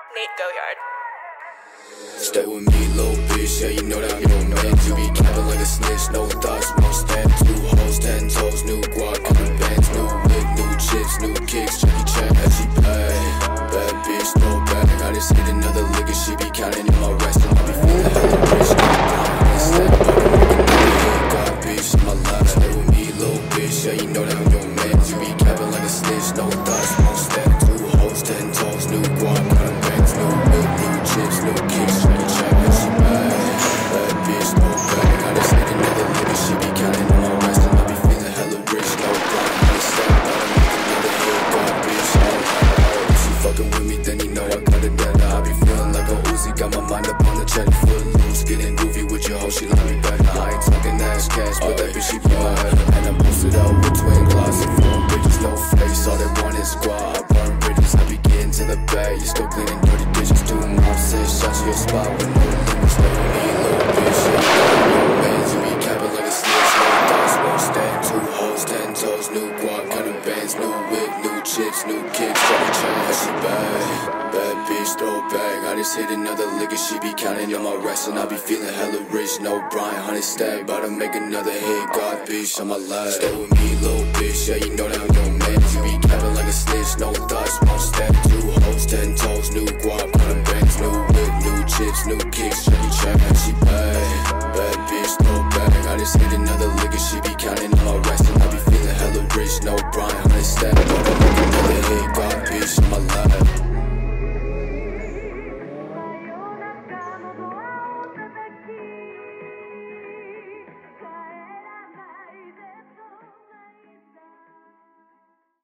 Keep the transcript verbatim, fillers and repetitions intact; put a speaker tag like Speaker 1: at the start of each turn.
Speaker 1: Nate Goyard.
Speaker 2: Stay with me, little bitch, yeah, you know that I'm your man. You be capping like a snitch, no thoughts, won't stand. Two hoes, ten toes, new guac, coming bands, new whip, new chips, new kicks, Jackie Chan, as she pay. Bad bitch, no bag, I just hit another lick and she be counting in my rest. And I be feeling hella rich, no blind, instead, but I'm making another hit, got bitch in my life. Stay with me, little bitch, yeah, you know that I'm your man. You be capping like a snitch, no thoughts, won't stand. Two hoes, ten toes, new guac, coming bands, new whip, new chips, new kicks, Jackie Chan, as she pay. Bad bitch, no bag, I just hit another lick and she be counting in my rest. And I be feeling hella rich, no blind, instead, but I'm making another hit, got bitch, oh, oh. If she fucking with me, then you know I got it better. I be feeling like a Uzi, got my mind up on the check, foot loose, getting groovy with your hoe, she like me better. I ain't talking ass cash, but that bitch she be my head. And I'm posted out with twin glass and four bitches, no face, all they want is squad. I burn bridges, I be getting to the bag, you still cleaning dirty dishes, two mom says, shot to your spot with no limits. Stay with me, little bitch, yeah, you know I'm your man. You be capping like a snitch, no thoughts, won't stand. Two hoes, ten toes, new guac, cutting bands, new whip, new chips, new kicks, Jackie Chan, yeah, she bad. Bad bitch, throw bag, I just hit another lick and she be counting on my rest. And I be feeling hella rich, no Brian, honey stack, about to make another hit, got bitch on my life. Stay with me, little bitch, yeah, you know that I'm your man. You be capping like a snitch, no thoughts,